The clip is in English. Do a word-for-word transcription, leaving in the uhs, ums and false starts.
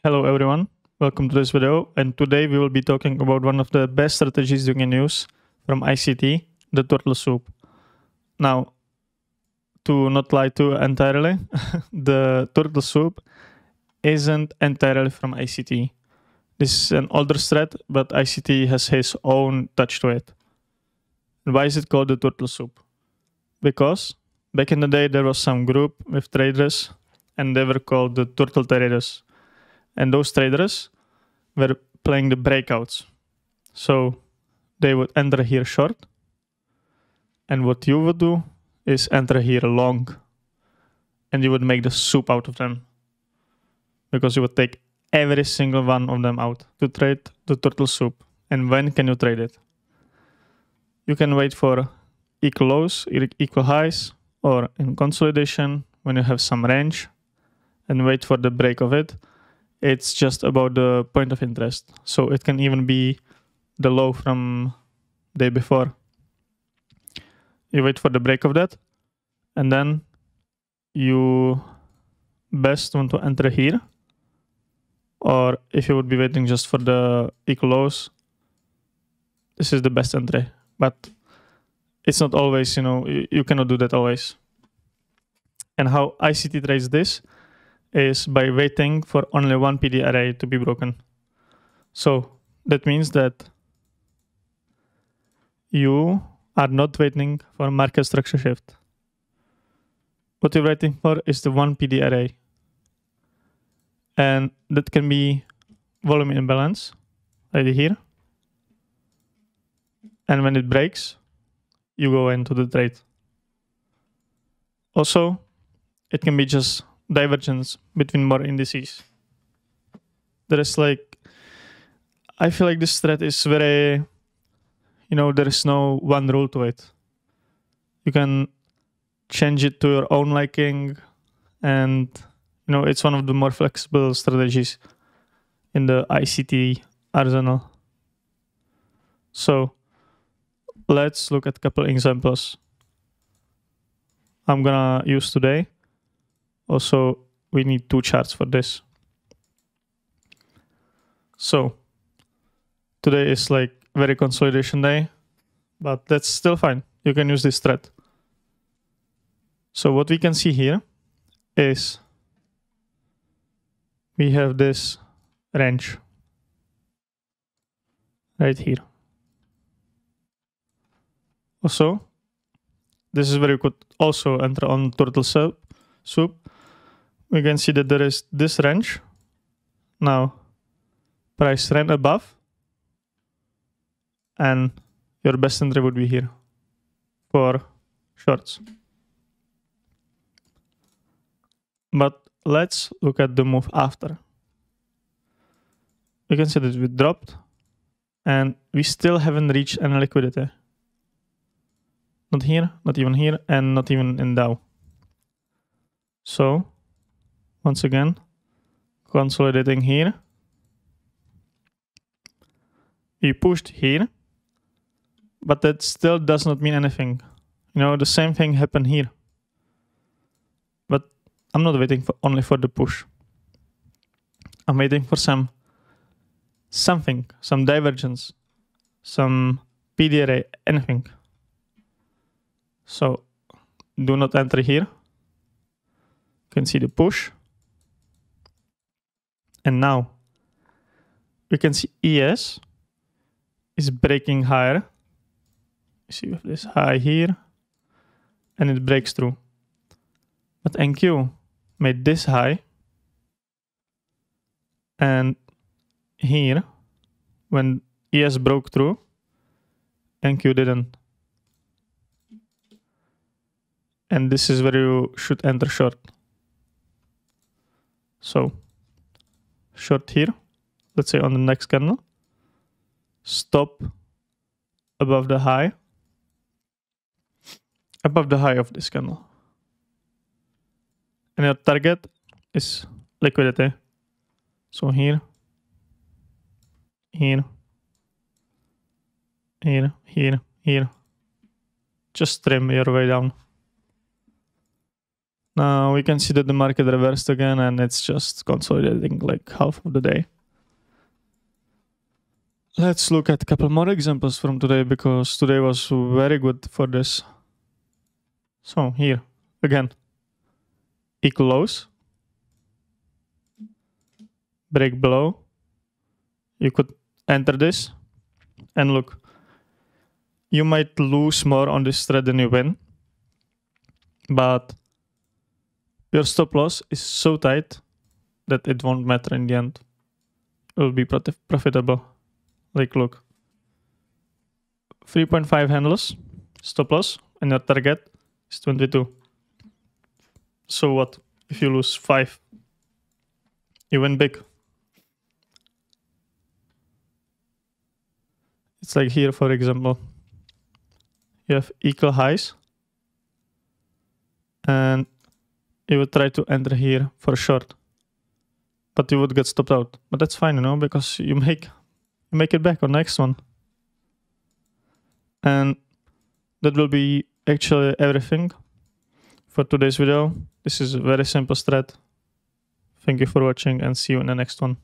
Hello everyone, welcome to this video, and today we will be talking about one of the best strategies you can use from I C T, the turtle soup. Now, to not lie too entirely, the turtle soup isn't entirely from I C T. This is an older thread, but I C T has his own touch to it. And why is it called the turtle soup? Because back in the day there was some group with traders and they were called the turtle traders. And those traders were playing the breakouts. So they would enter here short. And what you would do is enter here long. And you would make the soup out of them. Because you would take every single one of them out to trade the turtle soup. And when can you trade it? You can wait for equal lows, equal highs, or in consolidation when you have some range and wait for the break of it. It's just about the point of interest. So it can even be the low from day before. You wait for the break of that. And then you best want to enter here. Or if you would be waiting just for the equal lows, this is the best entry. But it's not always, you know, you, you cannot do that always. And how I C T trades this is by waiting for only one P D array to be broken. So that means that you are not waiting for market structure shift. What you're waiting for is the one P D array. And that can be volume imbalance right here. And when it breaks, you go into the trade. Also, it can be just divergence between more indices. There is like, I feel like this thread is very, you know, there is no one rule to it. You can change it to your own liking, and you know, it's one of the more flexible strategies in the I C T arsenal. So let's look at a couple examples I'm gonna use today. Also, we need two charts for this. So today is like very consolidation day, but that's still fine. You can use this thread. So what we can see here is we have this range right here. Also, this is where you could also enter on turtle soup. soup. We can see that there is this range. Now, price ran above, and your best entry would be here for shorts. But let's look at the move after. We can see that we dropped, and we still haven't reached any liquidity. Not here, not even here, and not even in Dow. So, once again, consolidating here. We pushed here, but that still does not mean anything. You know, the same thing happened here. But I'm not waiting for only for the push. I'm waiting for some something, some divergence, some P D array, anything. So do not enter here. You can see the push. And now we can see E S is breaking higher. You see with this high here, and it breaks through. But N Q made this high, and here, when E S broke through, N Q didn't. And this is where you should enter short. So, short here, let's say on the next candle, stop above the high, above the high of this candle. And your target is liquidity. So here, here, here, here, here. Just trim your way down. Now we can see that the market reversed again and it's just consolidating like half of the day. Let's look at a couple more examples from today because today was very good for this. So here again, equal lows, break below. You could enter this and look, you might lose more on this trade than you win, but your stop loss is so tight that it won't matter in the end. It will be profitable. Like look, three point five handles, stop loss, and your target is twenty-two. So what if you lose five? You win big. It's like here, for example, you have equal highs and you would try to enter here for short, but you would get stopped out. But that's fine, you know, because you make you make it back on next one. And that will be actually everything for today's video. This is a very simple strat. Thank you for watching and see you in the next one.